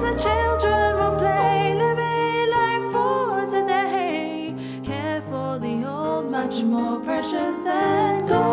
the children will play, living life for today. Care for the old, much more precious than gold.